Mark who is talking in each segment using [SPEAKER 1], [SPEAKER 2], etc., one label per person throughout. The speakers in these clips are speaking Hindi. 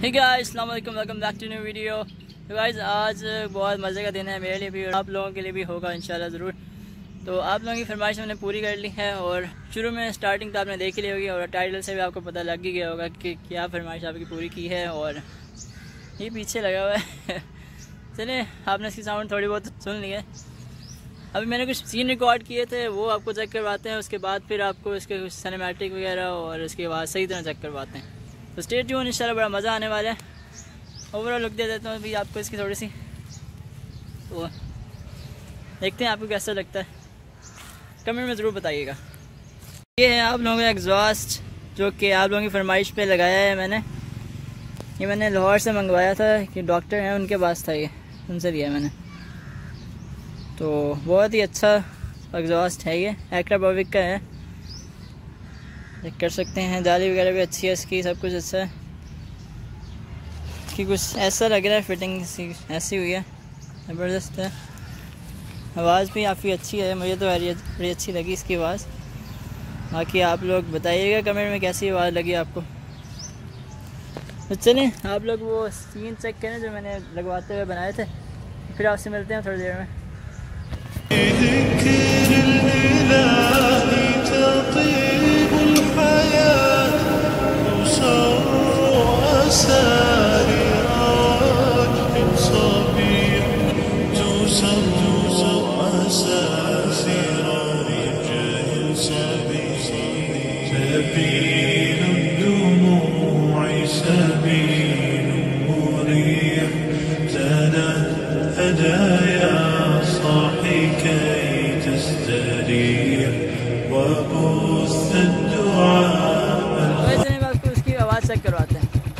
[SPEAKER 1] हे गाइस, अस्सलाम वालेकुम, welcome back to new video. तो गाइस आज बहुत मज़े का दिन है मेरे लिए भी और आप लोगों के लिए भी होगा इंशाल्लाह ज़रूर। तो आप लोगों की फरमाइश मैंने पूरी कर ली है और शुरू में स्टार्टिंग तो आपने देख ही ली होगी और टाइटल से भी आपको पता लग ही गया होगा कि क्या फरमाइश आपकी पूरी की है। और ये पीछे लगा हुआ है चलिए आपने इसकी साउंड थोड़ी बहुत सुन ली है। अभी मैंने कुछ सीन रिकॉर्ड किए थे वो आपको चेक करवाते हैं, उसके बाद फिर आपको इसके कुछ सिनेमैटिक वगैरह और इसके बाद सही तरह चेक करवाते हैं। तो स्टे ट्यून, इंशाल्लाह बड़ा मज़ा आने वाला है। ओवरऑल लुक दे देता हूँ अभी आपको इसकी थोड़ी सी, तो देखते हैं आपको कैसा लगता है, कमेंट में ज़रूर बताइएगा। ये है आप लोगों का एग्जॉस्ट जो कि आप लोगों की फरमाइश पे लगाया है मैंने। ये मैंने लाहौर से मंगवाया था कि डॉक्टर हैं उनके पास था, ये उनसे लिया मैंने। तो बहुत ही अच्छा एग्जॉस्ट है, ये एक्राबॉविक का है, चेक कर सकते हैं। जाली वगैरह भी अच्छी है इसकी, सब कुछ अच्छा है कि कुछ ऐसा लग रहा है, फिटिंग ऐसी हुई है, ज़बरदस्त है। आवाज़ भी काफ़ी अच्छी है, मुझे तो बड़ी अच्छी लगी इसकी आवाज़। बाकी आप लोग बताइएगा कमेंट में कैसी आवाज़ लगी आपको। तो चलें आप लोग वो सीन चेक करें जो मैंने लगवाते हुए बनाए थे, फिर आपसे मिलते हैं थोड़ी देर में।
[SPEAKER 2] سبيل الدموع سبيل مريح تنهدى يا صاحي كي تستريح وبث الدعاء।
[SPEAKER 1] वैसे मैं आपको उसकी आवाज़ चेक करवाते हैं।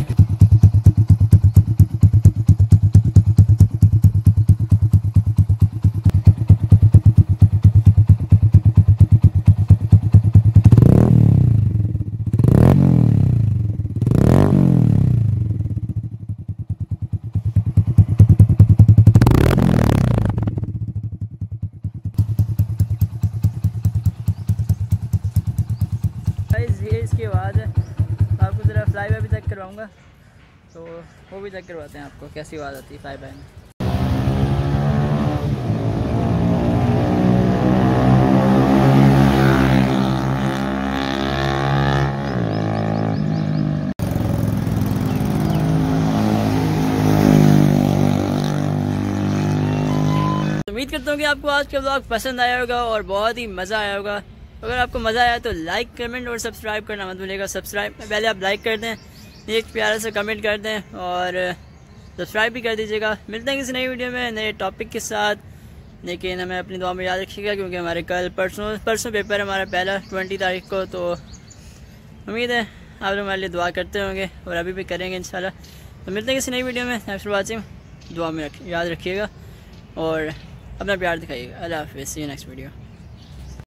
[SPEAKER 1] ये इसकी आवाज़ है, आपको ज़रा फ्लाई बाय भी चेक करवाऊँगा, तो वो भी चेक करवाते हैं आपको कैसी आवाज़ आती है फ्लाई बाय में। उम्मीद करता हूँ कि आपको आज का व्लॉग पसंद आया होगा और बहुत ही मज़ा आया होगा। अगर आपको मज़ा आया तो लाइक, कमेंट और सब्सक्राइब करना मत भूलिएगा। सब्सक्राइब में पहले आप लाइक कर दें, एक प्यारा सा कमेंट कर दें और सब्सक्राइब भी कर दीजिएगा। मिलते हैं किसी नई वीडियो में नए टॉपिक के साथ, लेकिन हमें अपनी दुआ में याद रखिएगा क्योंकि हमारे कल परसों पेपर है हमारा पहला 20 तारीख को। तो उम्मीद है आप लोग हमारे लिए दुआ करते होंगे और अभी भी करेंगे इंशाल्लाह। तो मिलते हैं किसी नई वीडियो में। थैंक्स फॉर वाचिंग, दुआ में याद रखिएगा और अपना प्यार दिखाइएगा। अल्लाह हाफ़िज़, सी यू नेक्स्ट वीडियो।